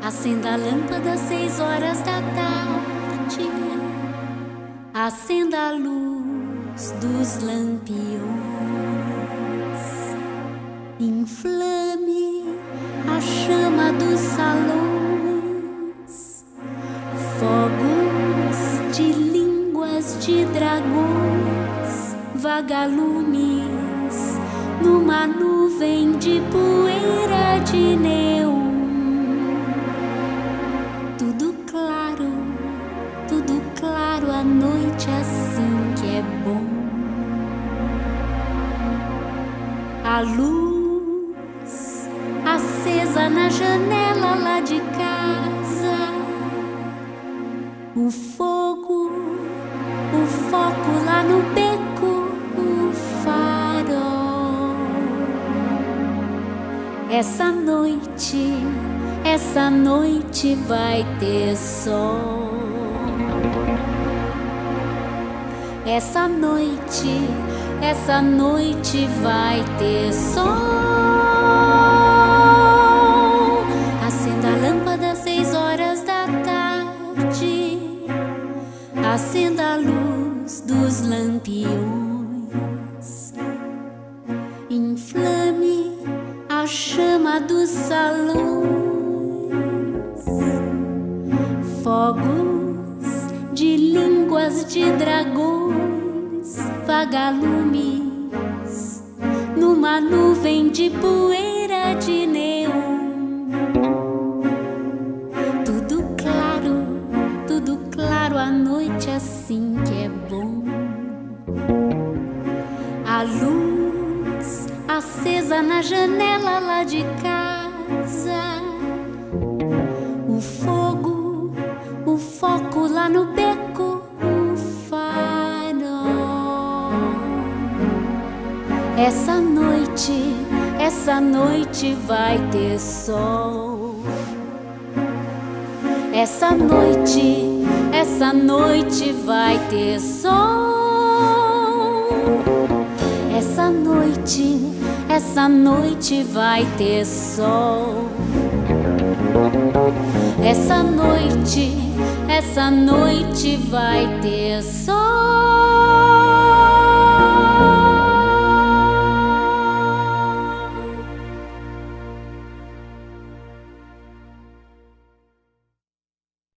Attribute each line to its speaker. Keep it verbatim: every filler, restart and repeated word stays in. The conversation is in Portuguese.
Speaker 1: Acenda a lâmpada às seis horas da tarde, acenda a luz dos lampiões, inflame a chama dos salões, fogos de línguas de dragões, vagalumes numa nuvem de poeira de neon. Tudo claro, tudo claro, a noite assim que é bom. A luz acesa na janela lá de casa, o fogo, o foco lá no beco, o farol. Essa noite, essa noite vai ter sol. Essa noite, essa noite vai ter sol. Acenda a lâmpada às seis horas da tarde, acenda a luz dos lampiões, inflame a chama dos salões, fogos de línguas de dragões, vagalumes numa nuvem de poeira de neon. Tudo claro, tudo claro, a noite assim que é bom. A luz acesa na janela lá de casa, o fogo, o foco lá no beco, o farol. Essa noite, essa noite vai ter sol. Essa noite, essa noite vai ter sol. Essa noite, essa noite vai ter sol. Essa noite, essa noite vai ter sol.